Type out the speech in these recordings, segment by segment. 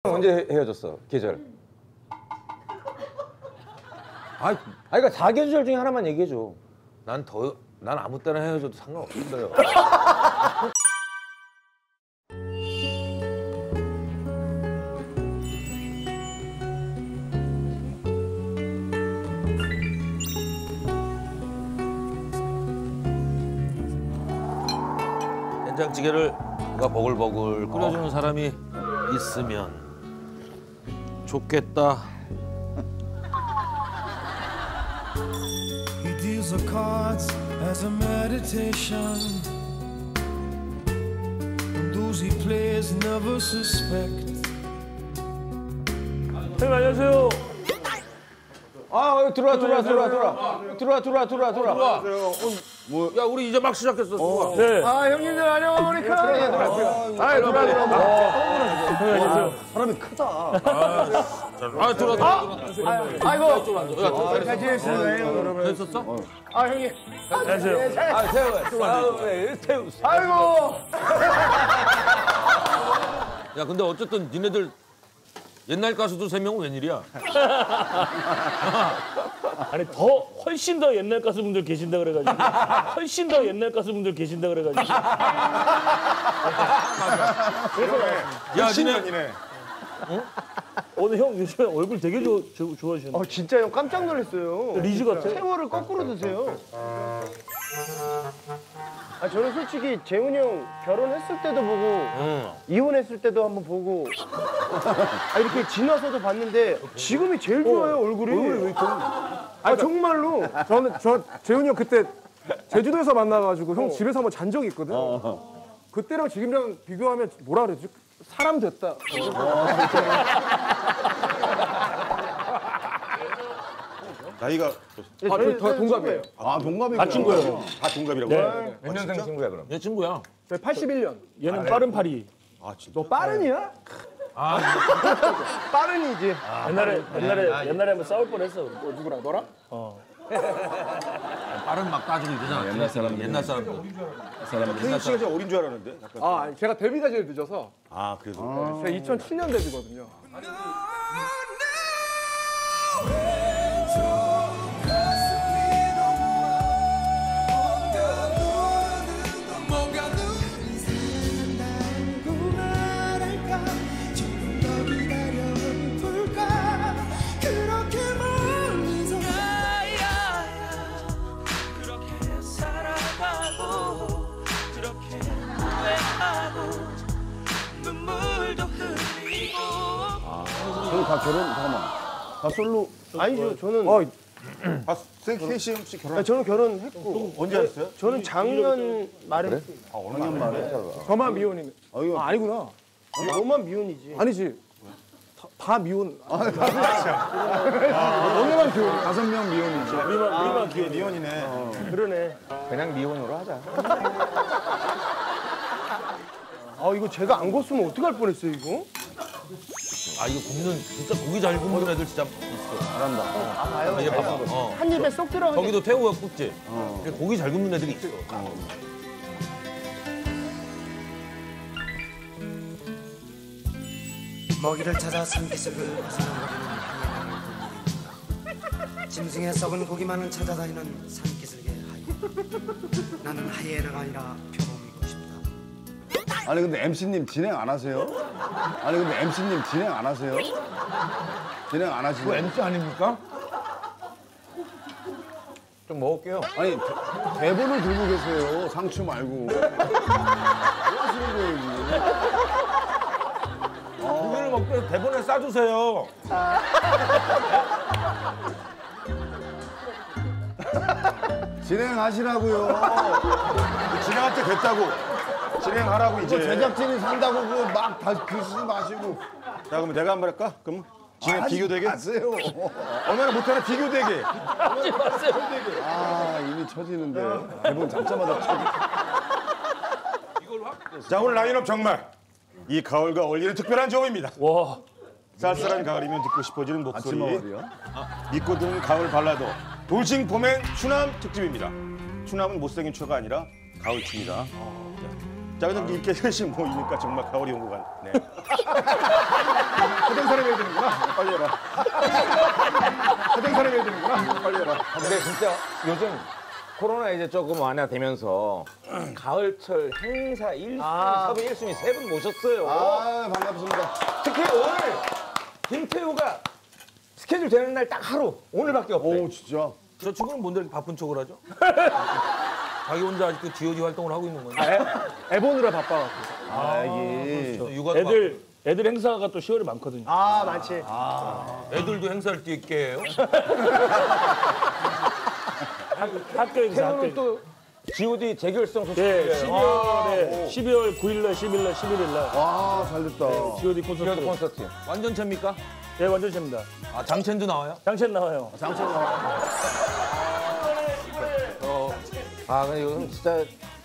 언제 헤어졌어? 계절. 그러니까 4계절 중에 하나만 얘기해줘. 난 아무 때나 헤어져도 상관없어요. 된장찌개를 누가 버글버글 끓여주는 사람이 있으면 좋겠다. He deals the cards as a meditation, and those he plays never suspect. 형님 안녕하세요. 들어와. 야, 우리 이제 막 시작했어. 네. 형님들 안녕하십니까? 안녕하세요. 사람이 크다. 들어와. 아이고. 잘 지냈어요, 여러분. 됐었어? 형님. 안녕하세요. 태우. 아이고. 야, 근데 어쨌든 니네들 옛날 가수도 3명은 웬일이야? 아니 훨씬 더 옛날 가수분들 계신다 그래가지고 훨씬 더 옛날 가수분들 계신다 그래가지고 야, 니네. 오늘 형 요즘에 얼굴 되게 좋아지셨네. 진짜 형 깜짝 놀랐어요. 리즈 같아. 세월을 거꾸로 드세요. 저는 솔직히 재훈이 형 결혼했을 때도 보고 이혼했을 때도 한번 보고 이렇게 지나서도 봤는데 지금이 제일 좋아요, 얼굴이. 정말로. 저 재훈이 형 그때 제주도에서 만나가지고 형 집에서 한번 잔 적이 있거든. 그때랑 지금이랑 비교하면 뭐라 그러지? 사람 됐다. 나이가 더 동갑이에요. 동갑이구나. 다 친구예요. 다 동갑이라고? 네. 몇 년생 친구야 그럼? 내 친구야. 81년. 얘는 빠른 파리. 진짜. 너 빠른이야? 빠른이지. 옛날에 한번 싸울 뻔했어. 누구랑 너랑? 빠른 막 따지고 이러잖아. 옛날 사람들. 태희 씨가 좀 어린 줄 알았는데. 약간. 제가 데뷔가 제일 늦어서. 그래서. 제가 2007년 데뷔거든요. 다 잠깐만. 다 솔로. 아니죠, 저는. 태희 씨 혹시 결혼? 저는 결혼했고. 언제 하셨어요? 저는 작년 말에. 작년 말에. 저만 미혼이네. 아니구나. 너만 미혼이지. 아니지. 다 미혼. 너네만 미혼. 5명 미혼이지. 미만 기회. 미혼이네. 그러네. 그냥 미혼으로 하자. 이거 제가 안 걷으면 어떡할 뻔했어요, 이거? 이거 굽는 진짜 고기 잘 굽는 애들 진짜 있어. 잘한다. 봐요. 이제 봐봐. 한 입에 쏙 들어가게. 거기도 태우가 굽지. 고기 잘 굽는 애들이 있어. 먹이를 찾아 산기슭을 어슬렁거리는 하이에나. 짐승의 썩은 고기만을 찾아다니는 산기슭의 하이에나. 나는 하이에나가 아니라 표범이고 싶다. 아니 근데 MC님 진행 안 하세요? 진행 안 하시죠? MC 아닙니까? 좀 먹을게요. 아니 대본을 들고 계세요. 상추 말고. 뭐 하시는 거예요 지금? 고기를 먹고 대본에 싸주세요. 진행하시라고요. 진행할 때 됐다고. 진행하라고 이제. 제작진이 산다고 막 다 그러지 마시고. 자 그럼 내가 한 번 할까? 그럼 진행 비교되게? 하세요. 얼마나 못하나 비교되게. 하지 마세요. 이미 쳐지는데. 대본 잡자마자 쳐지. 자 오늘 라인업 정말 이 가을과 어울리는 특별한 조합입니다. 와. 쌀쌀한 가을이면 듣고 싶어지는 목소리. 믿고 듣는 가을 발라드. 돌싱 봄엔 추남 특집입니다. 추남은 못생긴 추가 아니라 가을추입니다. 자, 근데 이렇게 셋이 모이니까 정말 가을이 온 것 같네. 빨리 해라. 화장사람 해야 되는구나. 빨리 해라. 근데 진짜 요즘 코로나 이제 조금 완화되면서 가을철 행사 1순위, 섭외 1순위 3분 모셨어요. 아, 반갑습니다. 특히 오늘 김태우가 스케줄 되는 날 딱 하루 오늘밖에 없대. 오, 진짜. 저 친구는 뭔데 이렇게 바쁜 척을 하죠? 자기 혼자 아직도 G.O.D 활동을 하고 있는 건데. 애 보느라 바빠갖고. 육아도 애들 행사가 또 10월에 많거든요. 아, 많지. 애들도 행사를 뛰게 해요? 학교 행사, 학교 태우는 행사. 또 G.O.D 재결성 소식. 네, 12월 9일 날, 10일 날, 11일 날 와, 잘 됐다. G.O.D 콘서트. G.O.D 콘서트. 완전체입니까? 네, 완전 셉니다. 아, 장첸도 나와요? 장첸 나와요. 아, 근데 요즘 진짜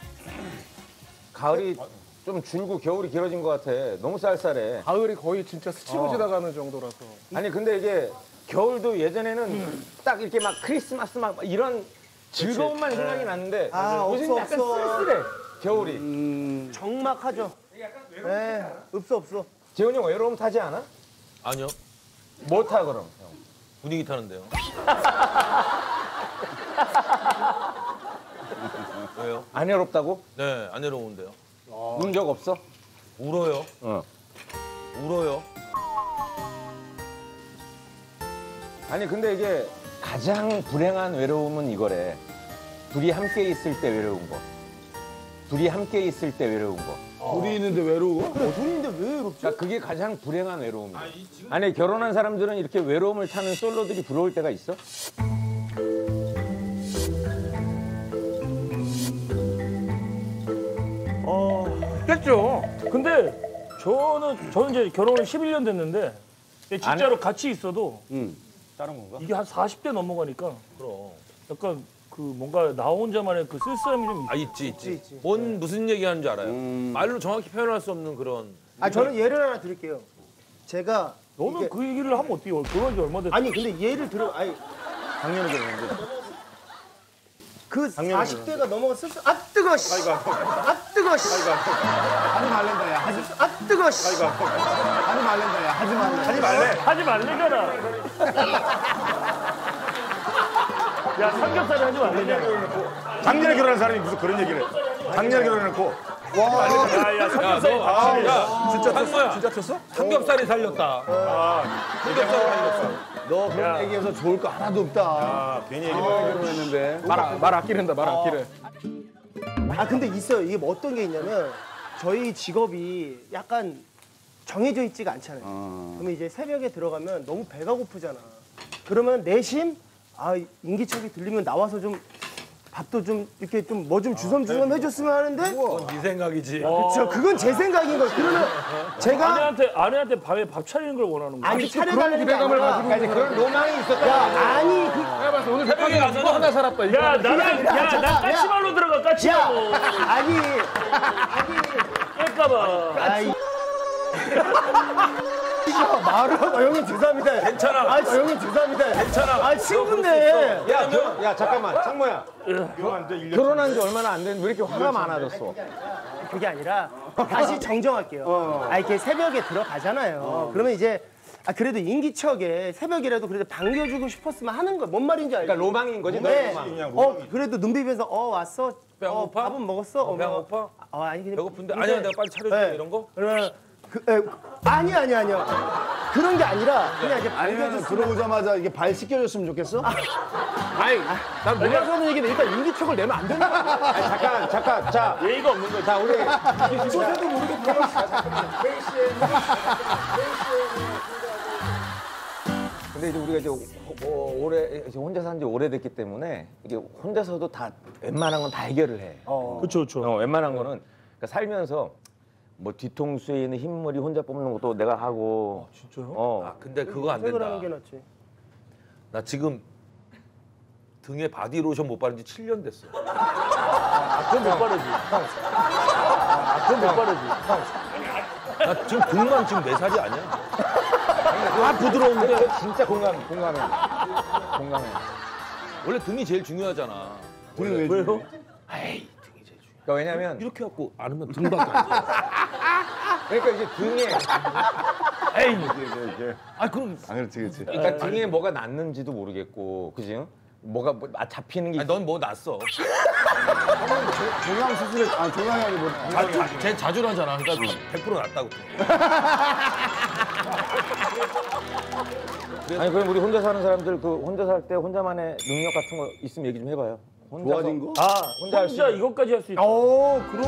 가을이 좀 줄고 겨울이 길어진 것 같아. 너무 쌀쌀해. 가을이 거의 진짜 스치고 지나가는 정도라서. 아니 근데 이게 겨울도 예전에는 딱 이렇게 막 크리스마스 막 이런 즐거움만 생각이 났는데 요즘 없어, 약간 없어. 쓸쓸해. 겨울이. 적막하죠. 네, 없어. 재훈이 형 외로움 타지 않아? 아니요. 뭐 타 그럼? 형? 분위기 타는데요. 왜요? 안 외롭다고? 네, 안 외로운데요. 운 적 없어? 울어요. 울어요. 아니 근데 이게 가장 불행한 외로움은 이거래. 둘이 함께 있을 때 외로운 거. 둘이 함께 있을 때 외로운 거. 둘이 있는데 외로워? 둘이 있는데 왜 외롭지? 그러니까 그게 가장 불행한 외로움이야. 아니 결혼한 사람들은 이렇게 외로움을 타는 솔로들이 부러울 때가 있어? 있겠죠. 근데 저는 이제 결혼을 11년 됐는데 진짜로 같이 있어도 다른 건가? 이게 한 40대 넘어가니까 그럼. 약간 그 뭔가 나 혼자만의 그 쓸쓸함이 좀 아, 있지. 뭔 무슨 얘기하는 줄 알아요. 말로 정확히 표현할 수 없는 그런. 아, 저는 예를 하나 드릴게요. 제가 너는 이게- 그 얘기를 하면 어떻게 결혼한 지 얼마 됐어? 아니 근데 예를 들어 작년에 결혼했는데. 그 40대가 넘어가 쓸쓸 아 뜨거 씨. 아 뜨거 씨. 하지 말랜다, 야. 아 뜨거 씨. 하지 말랜다, 야. 하지 말래. 하지 말래. 하지 말래잖아. 야 삼겹살이 하지 말래잖아. 작년에 결혼한 사람이 무슨 그런 얘기를 해. 작년에 결혼해놓고. 야야 삼겹살이 야, 진짜 쳤어? 진짜 쳤어? 삼겹살이 살렸다. 삼겹살이 살렸어. 너 그런 얘기해서 좋을 거 하나도 없다. 괜히 얘기만 결혼했는데. 말 아끼는다, 말 아끼래. 아 근데 있어요. 이게 뭐 어떤 게 있냐면 저희 직업이 약간 정해져 있지가 않잖아요. 그러면 이제 새벽에 들어가면 너무 배가 고프잖아. 그러면 내심 인기척이 들리면 나와서 좀 밥도 좀 이렇게 좀 뭐 좀 주섬주섬 해줬으면 하는데 그건 네 생각이지. 그렇죠. 그건 제 생각인 거예요. 그러면 제가 아내한테 밤에 밥 차리는 걸 원하는 거야. 아니 차려달라는 게 아니라 그런 로망이 있었다. 야 아니 그 내가 봤을 때 오늘 새벽에 누구 하나 살았다. 이거. 야 난 까치발로 들어가 야, 까치발로. 아니 깰까봐. 아이 말을 형님 죄송합니다. 괜찮아. 형님 죄송합니다. 괜찮아. 친구인데. 야 잠깐만 창모야. 결혼한 지 얼마나 안 됐는데 왜 이렇게 화가 많아졌어? 그게 아니라 다시 정정할게요. 이렇게 새벽에 들어가잖아요. 그러면 이제 그래도 인기척에 새벽이라도 그래도 반겨주고 싶었으면 하는 거야. 뭔 말인지 알죠? 그러니까 로망인 거지. 네. 너의 로망. 그래도 눈 비비면서 왔어. 배고파? 밥은 먹었어. 배 고파? 아니 그냥 배고픈데? 근데- 아니야, 내가 빨리 차려줄게. 네. 이런 거? 그러면 아니요. 그런 게 아니라 그냥 이제 아니면 들어오자마자 이게 발 씻겨줬으면 좋겠어? 난 몰라서는 얘기는 일단 인기척을 내면 안 된다. 아니, 잠깐. 자, 예의가 없는 거지. 자 우리 저도 모르게 근데 이제 우리가 이제 올해 이제 혼자 산 지 오래됐기 때문에 이게 혼자서도 다 웬만한 건 다 해결을 해. 그렇죠. 웬만한 거는 그러니까 살면서 뭐 뒤통수에 있는 흰머리 혼자 뽑는 것도 내가 하고. 진짜요? 아, 근데 그거 안 생을 된다. 하는 게 낫지. 나 지금 등에 바디로션 못 바른 지 7년 됐어. 그건 못 바르지. 그건 못 바르지. 나 지금 등만 지금 4살이 아니야. 다 부드러운데. 진짜 공감해. 원래 등이 제일 중요하잖아. 등이 왜 왜요? 에이, 등이 제일 중요해. 그러니까 왜냐면 이렇게 갖고 안으면 등밖에 안 돼. 그러니까 이제 등에 에이. 아 그럼 아 그렇지 그렇지. 그러니까 등에 뭐가 났는지도 모르겠고, 그지? 뭐가 잡히는 게. 넌 뭐 났어? 종양 수술에 종양이 아니고 쟤 자주 하잖아. 그러니까 100% 났다고. 아니 그럼 우리 혼자 사는 사람들 그 혼자 살 때 혼자만의 능력 같은 거 있으면 얘기 좀 해봐요. 혼자서. 좋아진 거? 혼자 할 수 혼자 있는. 이것까지 할 수 있다. 그럼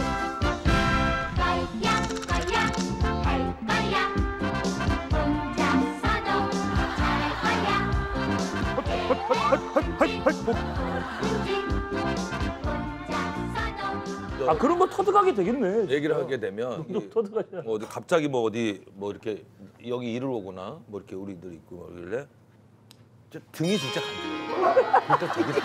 아 그런 거 터득하게 되겠네. 얘기를 하게 되면 너 터득하잖아. 뭐 어디 갑자기 뭐 어디 뭐 이렇게 여기 일을 오거나 뭐 이렇게 우리들 있고 뭐 이러길래 등이 진짜 간지러워. 그때 되게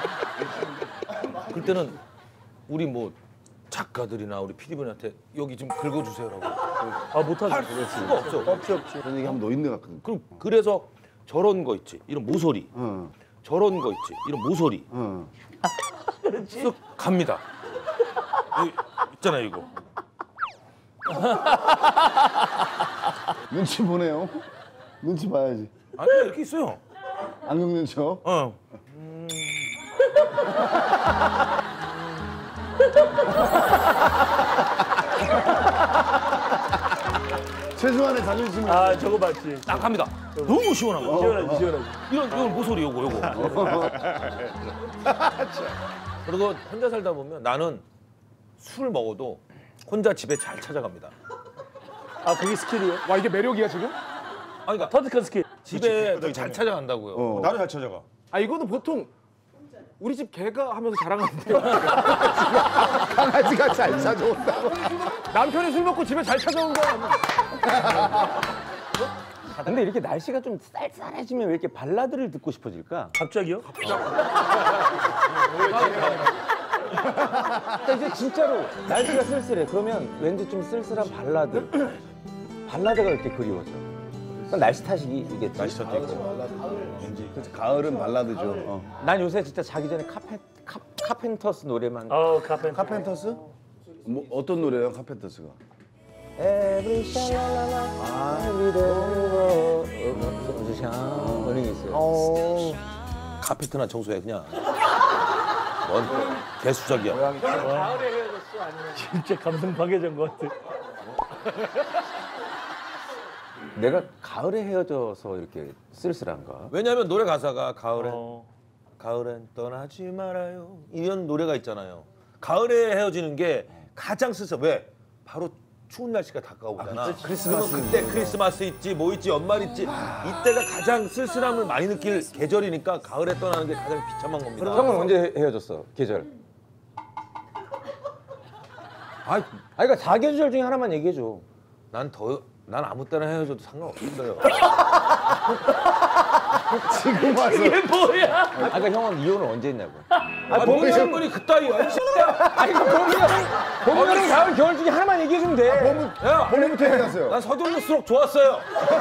그때는 우리 뭐 작가들이나 우리 PD분한테 여기 좀 긁어주세요라고 아 못하지. 할 수가 없어. 없지. 그런 얘기 하면 노인네 같거든. 그래서 저런 거 있지. 이런 모서리. 응. 저런 거 있지. 이런 모서리. 응. 쓱 갑니다. 여기 있잖아요 이거. 눈치 보네요. 눈치 봐야지. 아니 이렇게 있어요. 안경 눈치요? 어. 최소한의 자존심을. 아 저거 맞지. 딱 갑니다. 너무 시원한 거. 시원하지 시원하지. 이건 모서리 요거. 그리고 혼자 살다 보면 나는 술 먹어도 혼자 집에 잘 찾아갑니다. 아 그게 스킬이에요? 와 이게 매력이야 지금? 아니 그러니까 터득한 스킬. 집에 잘 찾아간다고요. 나도 잘 찾아가. 이거는 보통 우리 집 개가 하면서 자랑하는데 강아지가 잘 찾아온다고. 남편이 술 먹고 집에 잘 찾아온 거야. 근데 이렇게 날씨가 좀 쌀쌀해지면 왜 이렇게 발라드를 듣고 싶어질까? 갑자기요? 그러니까 이제 진짜로 날씨가 쓸쓸해. 그러면 왠지 좀 쓸쓸한 발라드가 이렇게 그리워져. 그건 날씨 탓이겠지. 날씨 탓도 있고. 그렇지. 가을은 발라드죠. 난 요새 진짜 자기 전에 카펜터스 노래만. 카펜터스? 뭐 어떤 노래예요, 카펜터스가? Every 샤랄랄라 every day 무슨 그런 게 있어요. 카페트나 청소해 그냥. 뭔 개수작이야. 진짜 감성 파괴된 것 같아. 내가 가을에 헤어져서 이렇게 쓸쓸한가? 왜냐하면 노래 가사가 가을엔 떠나지 말아요 이런 노래가 있잖아요. 가을에 헤어지는 게 가장 쓸쓸해. 왜? 바로 추운 날씨가 다가오잖아. 크리스마스. 그러면 그때 크리스마스 있지 뭐 있지 연말 있지 이때가 가장 쓸쓸함을 많이 느낄 계절이니까 가을에 떠나는 게 가장 비참한 겁니다. 형은 언제 헤어졌어? 계절? 그러니까 사계절 중에 하나만 얘기해줘. 난 아무 때나 헤어져도 상관없어요. 지금 와서. 이게 뭐야? 그러니까 형은 이혼을 언제 했냐고. 봄이 형분이 그따위야. 아니 봄, 여름, 가을, 겨울 중에 하나만 얘기해주면 돼. 야, 봄부터 헤어졌어요. 난 서둘를수록 좋았어요.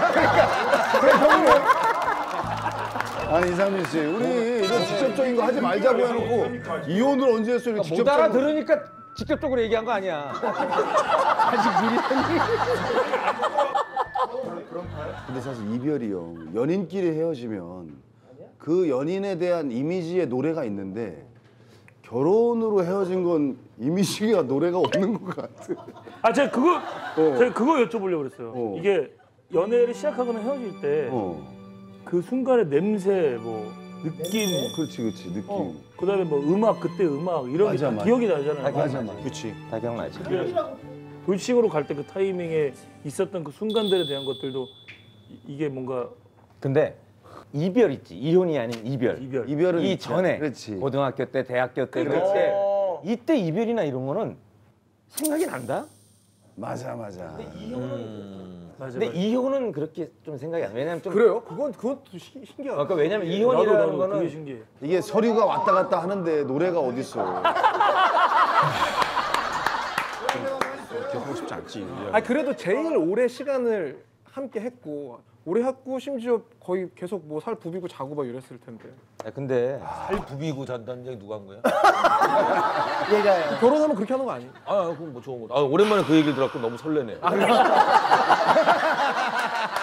아니 이상민 씨, 우리 이런 직접적인 거 하지 말자고 해놓고 이혼을 언제 했어요? 이렇게 못 직접적으로. 알아들으니까 직접적으로 얘기한 거 아니야. 근데 사실 이별이요. 연인끼리 헤어지면 그 연인에 대한 이미지의 노래가 있는데 결혼으로 헤어진 건 이미지가 노래가 없는 것 같아. 제가 그거 여쭤보려고 그랬어요. 이게 연애를 시작하거나 헤어질 때 그 순간의 냄새, 뭐 느낌, 그렇지, 느낌. 그다음에 뭐 음악, 그때 음악 이런 게 다 기억이 나잖아요. 맞아. 그렇지. 다 기억나지. 돌싱으로 갈 때 그 타이밍에 있었던 그 순간들에 대한 것들도 이게 뭔가 근데 이별 있지. 이혼이 아닌 이별. 이별은 이 있죠. 전에 그렇지. 고등학교 때, 대학교 때 그럴 때 이때 이별이나 이런 거는 생각이 난다. 맞아. 근데 이혼은 그렇게 좀 생각이 안 나. 왜냐면 좀 그래요? 그것도 신기하다. 그러니까 왜냐면 이혼이라는 나도 그게 거는 신기해. 이게 서류가 왔다 갔다 하는데 노래가 어딨어. 겪고 싶지 않지. 그래도 제일 오래 시간을 함께 했고 오래 했고 심지어 거의 계속 뭐 살 부비고 자고 막 이랬을 텐데. 근데 살 부비고 잔다는 얘기 누가 한 거야? 얘가요. 결혼하면 그렇게 하는 거 아니에요? 그럼 뭐 좋은 거. 오랜만에 그 얘기를 들었고 너무 설레네.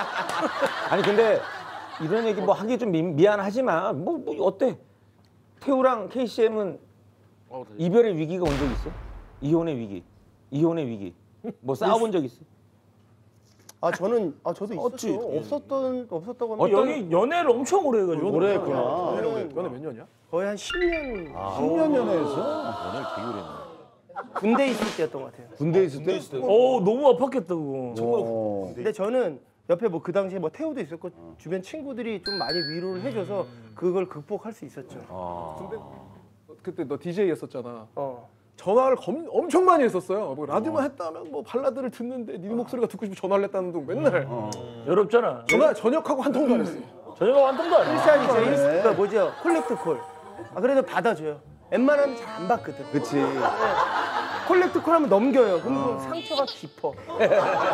아니 근데 이런 얘기 뭐 하기 좀 미안하지만 뭐 어때? 태우랑 KCM은 이별의 위기가 온 적 있어? 이혼의 위기. 뭐 싸워본 적 있어? 저도 있었죠. 없었다고 하면 여기 연애를 엄청 오래 해가지고. 오래 했구나. 연애 몇 년이야? 거의 한 10년 10년 연애했어? 군대 있을 때였던 것 같아요. 군대 있을 때? 너무 아팠겠다 그거. 근데 저는 옆에 뭐 그 당시에 뭐 태우도 있었고 주변 친구들이 좀 많이 위로를 해줘서 그걸 극복할 수 있었죠. 근데 그때 너 DJ였었잖아. 전화를 엄청 많이 했었어요. 뭐 라디오만 했다면 뭐 발라드를 듣는데 네 목소리가 듣고 싶어 전화를 했다는 둥 맨날. 외롭잖아. 전화 저녁하고 한 통도 안 했어. 저녁하고 한 통도 안 해. 일산이 제일 그 뭐죠? 콜렉트 콜. 그래도 받아줘요. 웬만하면 잘 안 받거든. 그치. 콜렉트 콜 하면 넘겨요. 그럼 상처가 깊어. 그치.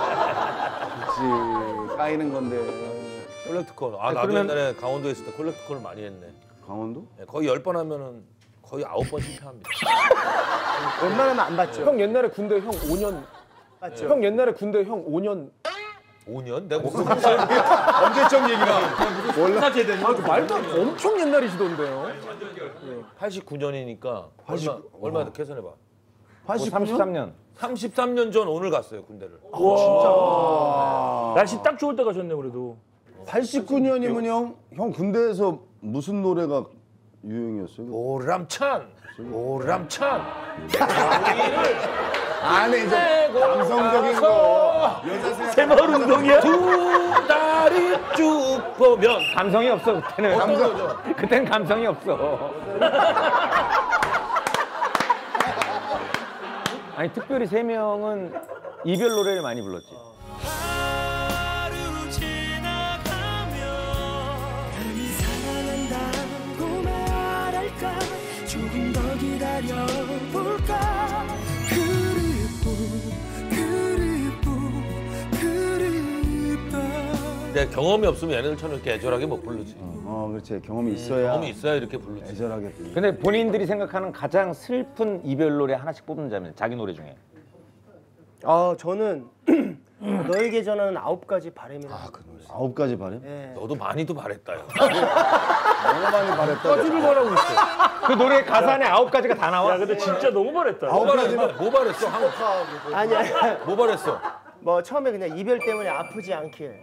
까이는 건데. 콜렉트콜. 나도 옛날에 강원도에 있을 때 콜렉트콜을 많이 했네. 강원도? 네, 거의 10번 하면은 거의 9번 실패합니다. 웬만하면 안 받죠. 형 옛날에 군대 형 5년. 맞죠? 형 옛날에 군대 형 5년. 5년? 내가 무슨 언제적 얘기가. 말도 안 돼. 엄청 옛날이시던데요. 89년이니까 얼마 계산해봐. 33년. 33년 전 오늘 갔어요 군대를. 날씨 딱 좋을 때 가셨네 그래도. 89년이면 형 군대에서 무슨 노래가 유행이었어요? 오람찬. 안에 이제 감성적인 거. 새마을 운동이야? 두 다리 쭉 보면 감성이 없어 그때는. 그때는 감성이 없어. 아니 특별히 3명은 이별 노래를 많이 불렀지. 조금 더 기다려볼까. 그립다. 내 경험이 없으면 얘네들처럼 이렇게 애절하게 못 부르지. 그렇지. 경험이 있어야. 경험이 있어야 이렇게 부르지. 애절하게 부르지. 근데 본인들이 생각하는 가장 슬픈 이별 노래 하나씩 뽑는다면 자기 노래 중에. 저는 너에게 전하는 9가지 바람이라고. 9가지 바람? 네. 너도 많이도 바랬다. 요 너무 많이 바랬다. 꺼지를 바라고 있어. 그 노래 가사 안에 9가지가 다 나와. 야 근데 진짜 너무 바랬다. 뭐 바랬어? 아니야. 뭐 바랬어? 뭐 처음에 그냥 이별 때문에 아프지 않길.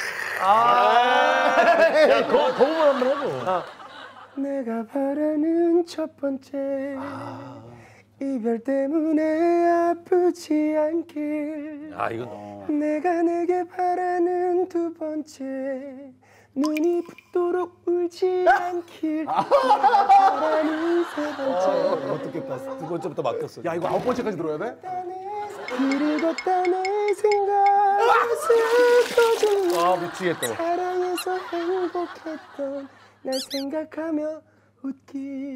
야 거부만 한번 해줘. 내가 바라는 첫 번째 이별 때문에 아프지 않길. 이건 내가 내게 바라는 두 번째 눈이 붓도록 울지 않길. 내가 바라는 세 번째 어떻게 봤어? 두 번째부터 맡겼어. 야 이거 9번째까지 들어야 돼? 그리고 딴의 생각 슬퍼져. 미치겠다. 사랑해서 행복했던 날 생각하며 웃기.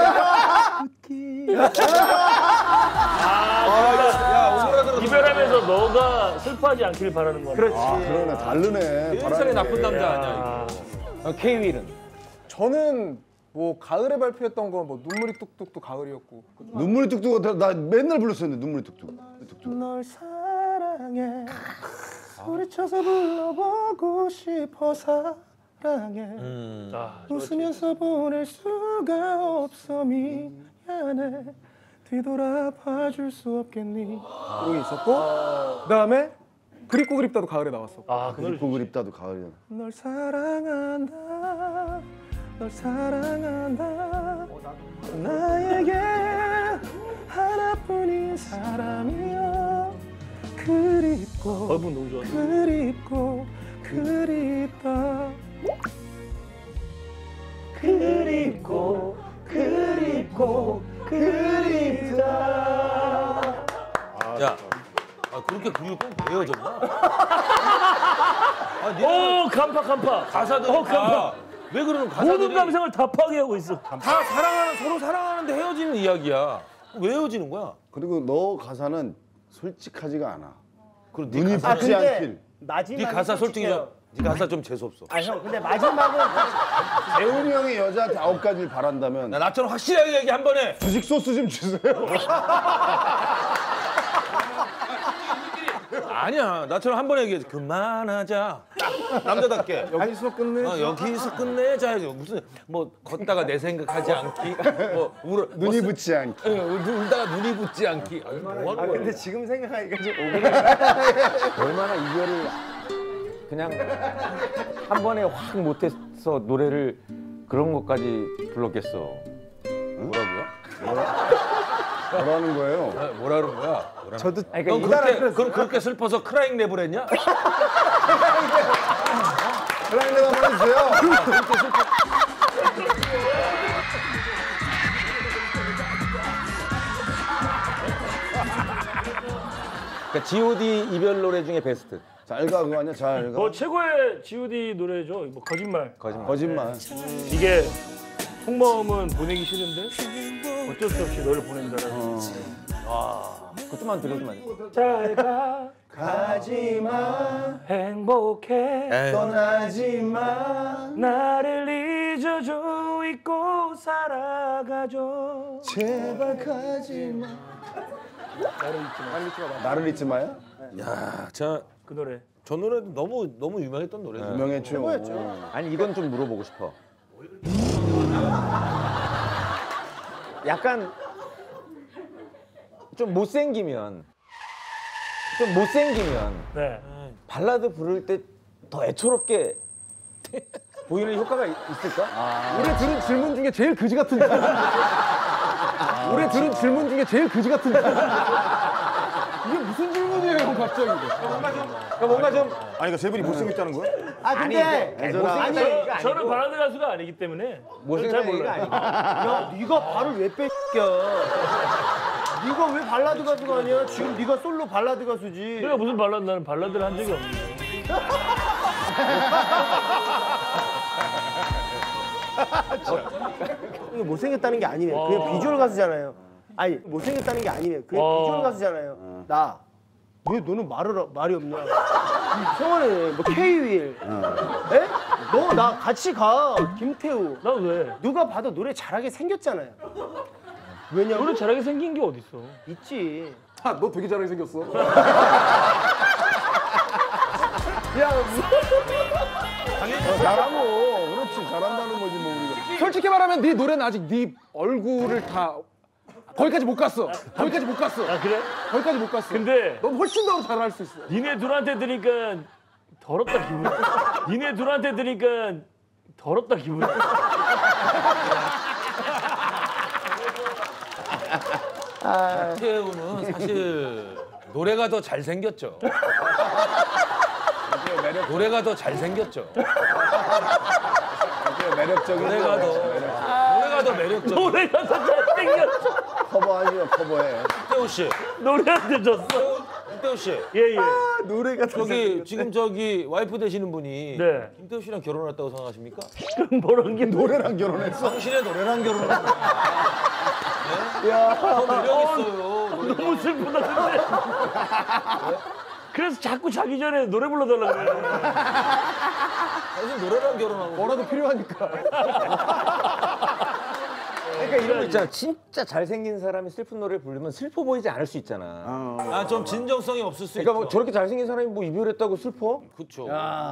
이별하면서 너가 슬퍼하지 않길 바라는 거야. 그렇지. 그러네. 다르네. 세상에 나쁜 남자 아니야 이거. K-윌은? 저는 뭐 가을에 발표했던 거 뭐 눈물이 뚝뚝도 가을이었고. 눈물이 뚝뚝. 나 맨날 불렀었는데 눈물이 뚝뚝. 널 사랑해 소리쳐서 불러보고 싶어 사랑해 웃으면서 보낼 수가 없어 미안해 뒤돌아봐줄 수 없겠니. 그런 게 있었고 그다음에 그립고 그립다도 가을에 나왔어. 그 노래 그립고 그립다도 가을이야. 널 사랑한다 널 사랑한다 나에게 하나뿐인 사람이여 그립고 부분 너무 좋아. 그립고 그립다 그립고 그립고 그립다. 야, 그렇게 부르고 왜 헤어졌나? 오 간파. 가사들 왜 그러는 가사들이 모든 감성을 다 파괴하고 있어. 다 서로 사랑하는데 헤어지는 이야기야. 왜 헤어지는 거야? 그리고 너 가사는 솔직하지가 않아. 그리고 눈이 가사는- 붓지 않길. 마지막에 네 가사 솔직히 솔직해요. 네 가사 좀 재수 없어. 형 근데 마지막은 재훈이 형이 여자한테 9가지를 바란다면 나처럼 확실하게 얘기 한 번에. 주식 소스 좀 주세요. 아니야. 나처럼 한 번에 얘기해서 그만하자. 딱 남자답게. 여기서 끝내. 여기서 끝내자. 무슨 뭐 걷다가 내 생각하지 않기. 뭐 눈이 붙지 않기. 울다가 눈이 붙지 않기. 아니, 뭐 하는 거야? 근데 지금 생각하니까 좀 얼마나 이별을 그냥 한 번에 확 못해서 노래를 그런 것까지 불렀겠어. 뭐라고요? 뭐라는 거예요? 뭐라 그런 거야? 저도 넌 그렇게 슬퍼서 크라잉 랩을 했냐? 그냥 내가 한번 해주세요. 그러니까 G.O.D 이별 노래 중에 베스트. 잘 가 그거 아니야? 잘 가. 뭐 최고의 G.O.D 노래죠. 뭐 거짓말. 거짓말. 이게 속마음은 보내기 싫은데 어쩔 수 없이 너를 보낸다라는. 그것만 들려주면 안 돼? 잘 가. 가지마 행복해. 떠나지마 나를 잊어줘 잊고 살아가줘. 제발 가지마. 나를 잊지 마요? 야, 그 노래. 저 노래도 너무 유명했던 노래죠. 유명했죠. 아니 이건 좀 물어보고 싶어. 약간 좀 못생기면 네. 발라드 부를 때 더 애초롭게 보이는 효과가 있을까? 올해 들은 질문 중에 제일 그지 같은. 올해 들은 질문 중에 제일 그지 같은. 이게 무슨 질문이에요, 갑자기? 그러니까 뭔가 좀 아니 그러니까 세 분이 못생겼다는 거야? 근데 저는 발라드 가수가 아니기 때문에 못생긴 얘기가 아니고. 야 네가 발을 왜 뺏겨 네가 왜 발라드 가수가 아니야 지금 네가 솔로 발라드 가수지 내가 무슨 발라드 나는 발라드를 한 적이 없는데. 이게 못생겼다는 게 아니에요 그냥 비주얼 가수잖아요 아니 못생겼다는 게 아니에요 그냥 비주얼 가수잖아요 나 왜 너는 말이 없냐 성원에 뭐 K-윌 에? 너 나 같이 가 김태우 나 왜? 누가 봐도 노래 잘하게 생겼잖아요 왜냐면 노래 잘하게 생긴 게 어딨어? 있지 아, 너 되게 잘하게 생겼어. 잘하고 그렇지 잘한다는 거지 뭐 우리가. 솔직히 말하면 네 노래는 아직 네 얼굴을 다 거기까지 못 갔어. 거기까지 못 갔어. 아 그래? 거기까지 못 갔어. 근데 넌 훨씬 더 잘할 수 있어. 니네 둘한테 들으니까 더럽다 기분. 니네 둘한테 들으니까 더럽다 기분. 태우는 사실 노래가 더 잘생겼죠. 노래가 더 잘생겼죠. 매력적인 노래가 더 매력적. 노래가 더 잘생겼어. 커버하죠 커버해. 태우 씨, 노래한테 졌어. 태우 씨. 예예. 노래가 지금 와이프 되시는 분이 네. 김태우 씨랑 결혼했다고 생각하십니까? 그럼 뭐란 게 노래랑 결혼했어. 당신의 노래랑 결혼한 거야. 야, 더 매력 있어요. 너무 슬프다 근데. 그래서 자꾸 자기 전에 노래 불러달라고 그래. 당신 노래랑 결혼한 거. 뭐라도 필요하니까. 그러니까 이런 거 있잖아. 진짜 잘생긴 사람이 슬픈 노래를 부르면 슬퍼 보이지 않을 수 있잖아. 아, 좀 진정성이 없을 수 그러니까 있죠. 뭐 저렇게 잘생긴 사람이 뭐 이별했다고 슬퍼? 그렇죠.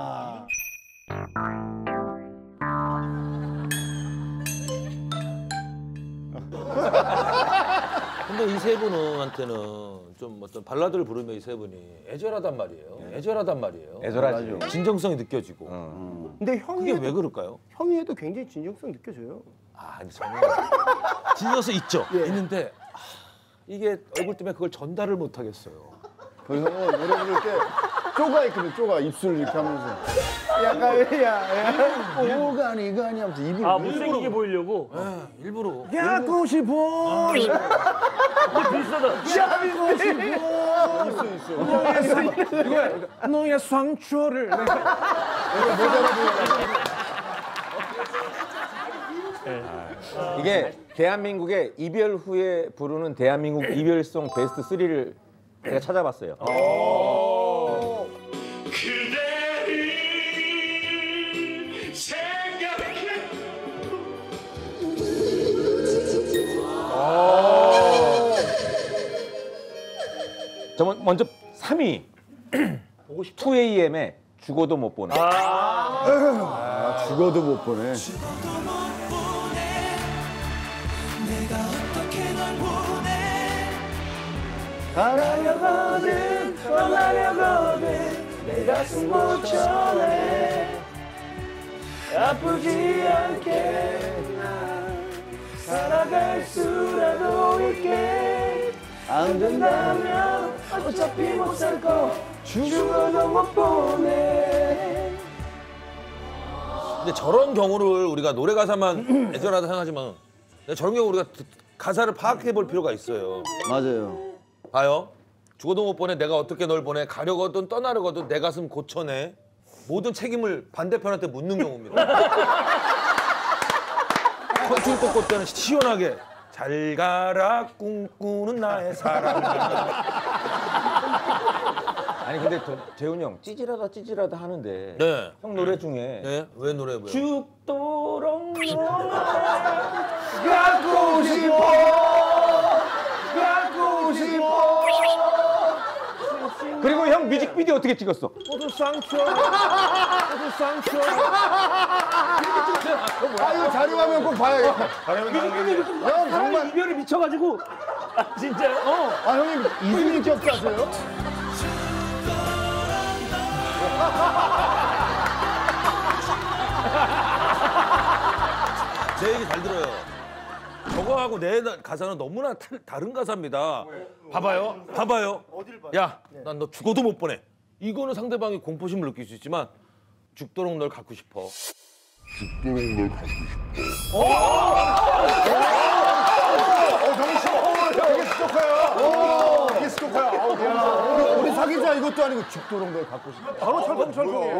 근데 이 세 분한테는 좀 어떤 발라드를 부르면 이 세 분이 애절하단 말이에요. 애절하단 말이에요. 애절하지. 진정성이 느껴지고. 근데 그게 왜 그럴까요? 형이 해도 굉장히 진정성 느껴져요 아, 근데 저는 진정성 있죠. 있는데 이게 얼굴 때문에 그걸 전달을 못 하겠어요. 그래서 노래 부를 때 쪼가 있거든 쪼가 입술 이렇게 하면서 약간 야 오가니가 하면서 입을 아 못생기게 보이려고. 일부러. 갖고 싶어. 비슷하다. 너의 상처를. 이게 대한민국의 이별 후에 부르는 대한민국 이별송 베스트 3를 제가 찾아봤어요. 저 먼저 3위 보고 싶어? 2AM에 죽어도 못 보내. 죽어도 못 보내. 바라려거든 떠나려거든 내 가슴 못 전해 아프지 않게 난 살아갈 수라도 있게 안 된다면 어차피 못 살 거 죽어도 못 보내. 근데 저런 경우를 우리가 노래 가사만 애절하다 생각하지만 저런 경우 우리가 가사를 파악해 볼 필요가 있어요. 맞아요. 봐요. 죽어도 못 보내 내가 어떻게 널 보내 가려거든 떠나려거든 내 가슴 고쳐내 모든 책임을 반대편한테 묻는 경우입니다. 컨트롤 꺾을 때는 시원하게 잘 가라 꿈꾸는 나의 사랑. 아니 근데 재훈이 형 찌질하다 하는데 네. 형 노래 중에 네? 왜 노래 왜? 죽도록 너만 갖고 싶어 갖고 싶어. 그리고 형 뮤직비디오 어떻게 찍었어? 모두 상처 모두 상처. 아 이거 자료 화면 꼭 봐야겠다. 형 정말 이별에 미쳐가지고 진짜요? 아 형님 이승기 기억도 아세요? 제 얘기 잘 들어요. 저거하고 내 가사는 너무나 다른 가사입니다. 봐봐요. 봐봐요. 야, 난 너 죽어도 못 보내. 이거는 상대방이 공포심을 느낄 수 있지만 죽도록 널 갖고 싶어. 되게 스토커야. 되게 스토커야. 우리 사귀자 이것도 아니고 죽도록 널 갖고 싶다. 바로 철컹철컹해.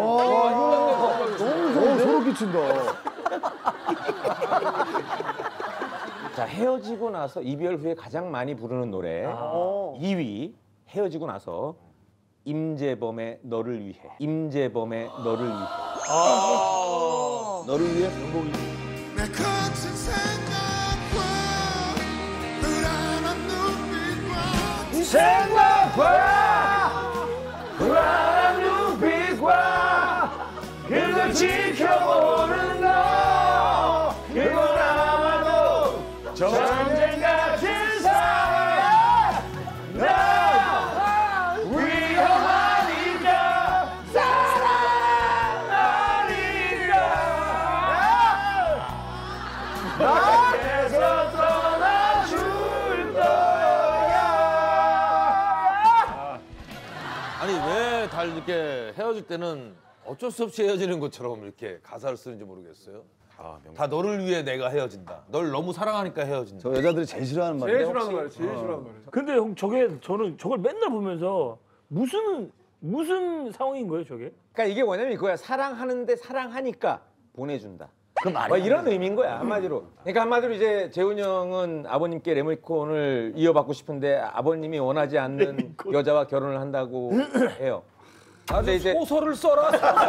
너무 소름 끼친다. 자 헤어지고 나서 이별 후에 가장 많이 부르는 노래 2위 헤어지고 나서 임재범의 너를 위해. 임재범의 너를 위해. 너를 위해 내 거친 생각과 불안한 눈빛과 생각과 불안한 눈빛과 그걸 지켜보는 너 그건 아마도 전쟁 같은 사랑이야. 나 위험하니까 사랑하니까 나에서 떠나줄 거야. 아니 왜 다 이렇게 헤어질 때는 어쩔 수 없이 헤어지는 것처럼 이렇게 가사를 쓰는지 모르겠어요. 다 너를 위해 내가 헤어진다. 널 너무 사랑하니까 헤어진다. 저 여자들이 제일 싫어하는 말이에요. 제일 싫어하는 말이야. 제일 싫어하는 말이야. 근데 형 저는 저걸 맨날 보면서 무슨 상황인 거예요 저게? 그러니까 이게 뭐냐면 이거야. 사랑하는데 사랑하니까 보내준다. 그 말이 이런 의미인 거야 한마디로. 그러니까 한마디로 이제 재훈이 형은 아버님께 레미콘을 이어받고 싶은데 아버님이 원하지 않는 여자와 결혼을 한다고 해요. 아주 소설을 써라.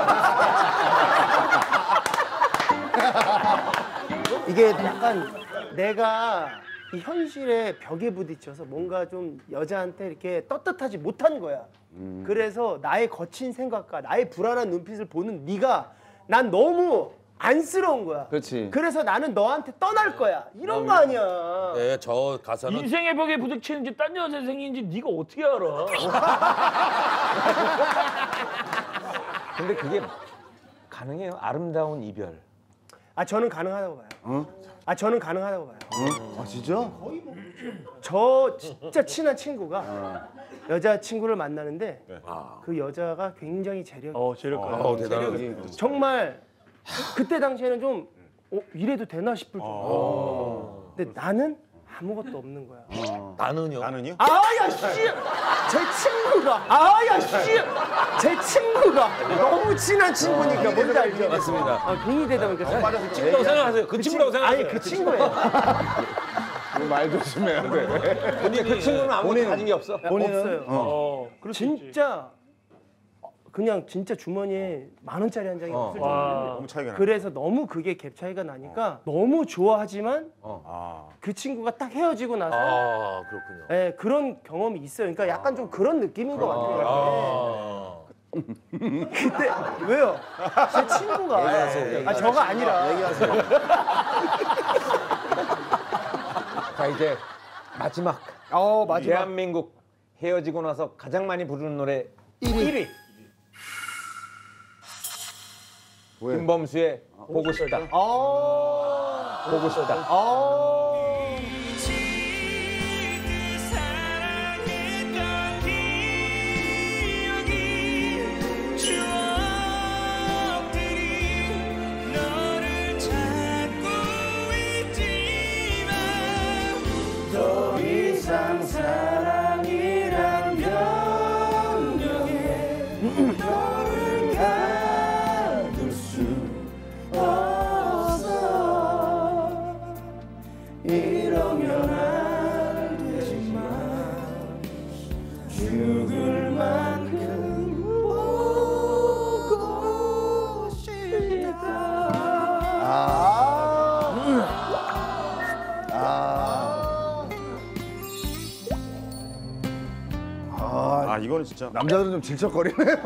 이게 약간 내가 이 현실의 벽에 부딪혀서 뭔가 좀 여자한테 이렇게 떳떳하지 못한 거야. 그래서 나의 거친 생각과 나의 불안한 눈빛을 보는 네가 난 너무 안쓰러운 거야. 그렇지. 그래서 나는 너한테 떠날 거야. 이런 거 아니야. 네, 저 가사는 인생의 벽에 부딪히는지 딴 여자 생긴지 네가 어떻게 알아? 근데 그게 가능해요? 아름다운 이별. 아 저는 가능하다고 봐요. 아 저는 가능하다고 봐요. 아 진짜? 저 진짜 친한 친구가 여자 친구를 만나는데 그 여자가 굉장히 재력. 재력가. 대단하네. 정말 그때 당시에는 좀 이래도 되나 싶을 정도. 근데 나는 아무것도 없는 거야. 나는요. 나는요? 아야 씨! 제 친구가 아야 씨! 제 친구가 너무 친한 친구니까 뭔지 알죠? 맞습니다. 아, 괜히 되다 보니까 친구라고 생각하세요. 그 친구라고 생각하세요. 아니 그 친구예요. 말 조심해야 돼. 근데 그 친구는 아무것도 가진 게 없어. 없어요. 그럴 수 있지. 진짜 그냥 진짜 주머니에 10,000원짜리 한 장이 없을 와. 정도인데 너무 차이가 나. 그래서 너무 그게 갭 차이가 나니까 너무 좋아하지만 아. 그 친구가 딱 헤어지고 나서 아 그렇군요. 예, 그런 경험이 있어요. 그러니까 약간 좀 그런 느낌인 것 같아요. 그때 왜요? 제 친구가 저가 아니라 자 이제 마지막. 마지막 대한민국 헤어지고 나서 가장 많이 부르는 노래 1위. 왜? 김범수의 보고 싶다. 보고 싶다. 아 이거는 진짜 남자들은 좀 질척거리네요.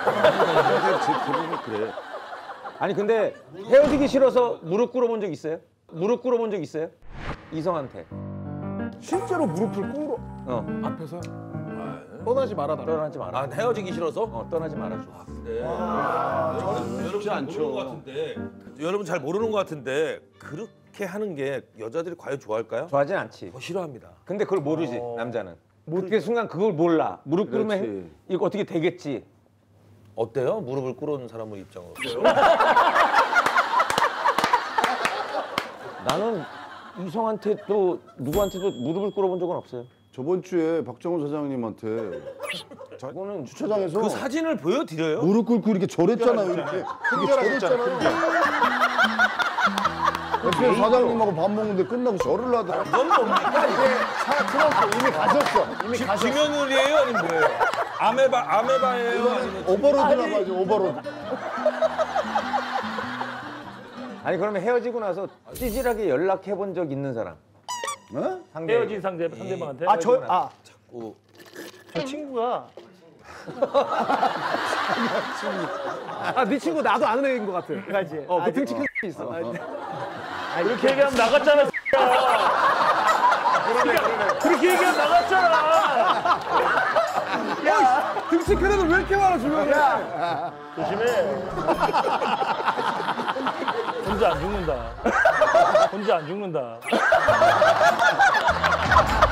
그래. 아니 근데 헤어지기 싫어서 무릎 꿇어본 적 있어요? 무릎 꿇어본 적 있어요? 이성한테. 실제로 무릎을 꿇어 앞에서 떠나지 말아달라. 떠나지 말아. 아 헤어지기 싫어서? 떠나지 말아줘. 여러분 잘 모르는 것 같은데 여러분 잘 모르는 것 같은데 그렇게 하는 게 여자들이 과연 좋아할까요? 좋아하진 않지. 더 싫어합니다. 근데 그걸 모르지 남자는. 그때 순간 그걸 몰라. 무릎 꿇으면 이거 어떻게 되겠지. 어때요? 무릎을 꿇어놓은 사람의 입장으로. 나는 이성한테도 누구한테도 무릎을 꿇어본 적은 없어요. 저번 주에 박정훈 사장님한테 그거는 주차장에서 그 사진을 보여드려요? 무릎 꿇고 이렇게 절했잖아요. 이렇게 절했잖아요. 옆에 사장님하고 밥 먹는데 끝나고 절을 하더라고. 이건 뭡니까? 이게 차 트렁크 이미 가셨어. 이미 가셨어. 김현울이에요? 아니면 뭐예요? 아메바예요? 아니면 오버로드라고 하죠. 오버로드. 아니 그러면 헤어지고 나서 찌질하게 연락해 본 적 있는 사람? 어? 헤어진 상대방한테. 저 친구가 네 친구 나도 아는 애인 것 같아. 그렇지. 그 등치 큰 있어. 그렇게 얘기하면 나갔잖아. 그렇게 얘기하면 나갔잖아. 등치 큰 애들 왜 이렇게 많아 주변에? 조심해. 혼자 안 죽는다. 혼자 안 죽는다.